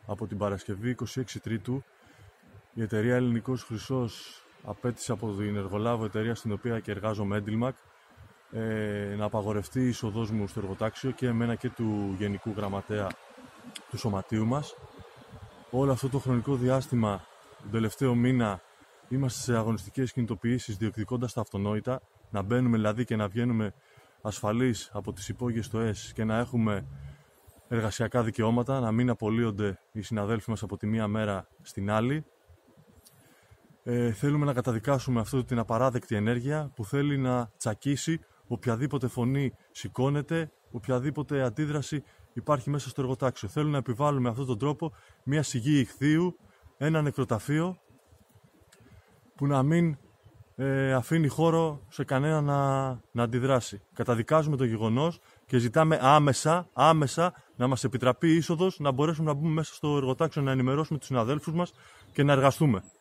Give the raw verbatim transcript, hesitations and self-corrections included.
από την Παρασκευή είκοσι έξι Τρίτου, η εταιρεία Ελληνικός Χρυσός απέτησε από την εργολάβο εταιρεία στην οποία και εργάζομαι, Edilmac, ε, να απαγορευτεί η είσοδός μου στο εργοτάξιο και εμένα και του Γενικού Γραμματέα του Σωματείου μας. Όλο αυτό το χρονικό διάστημα, τον τελευταίο μήνα, είμαστε σε αγωνιστικές κινητοποιήσεις διεκδικώντας τα αυτονόητα, να μπαίνουμε δηλαδή και να βγαίνουμε ασφαλείς από τις υπόγειες στοές και να έχουμε εργασιακά δικαιώματα, να μην απολύονται οι συναδέλφοι μας από τη μία μέρα στην άλλη. Ε, θέλουμε να καταδικάσουμε αυτή την απαράδεκτη ενέργεια που θέλει να τσακίσει οποιαδήποτε φωνή σηκώνεται, οποιαδήποτε αντίδραση υπάρχει μέσα στο εργοτάξιο. Θέλουν να επιβάλλουν με αυτόν τον τρόπο μια σιγή ηχθείου, ένα νεκροταφείο που να μην ε, αφήνει χώρο σε κανένα να, να αντιδράσει. Καταδικάζουμε το γεγονός και ζητάμε άμεσα, άμεσα να μας επιτραπεί η είσοδος, να μπορέσουμε να μπούμε μέσα στο εργοτάξιο, να ενημερώσουμε τους συναδέλφους μας και να εργαστούμε.